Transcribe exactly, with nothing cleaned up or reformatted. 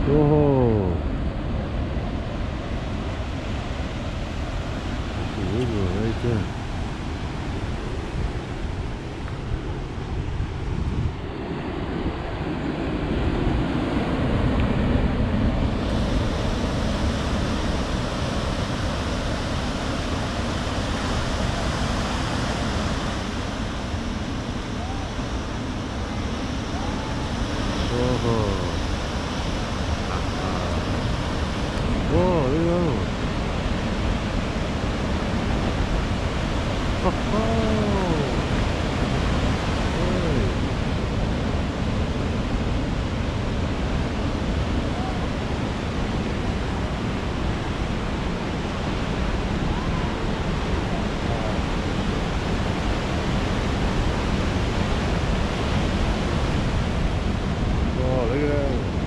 Oh, that's a river right there. Oh, whoa, look at that one. Oh, hey. Oh, look at that.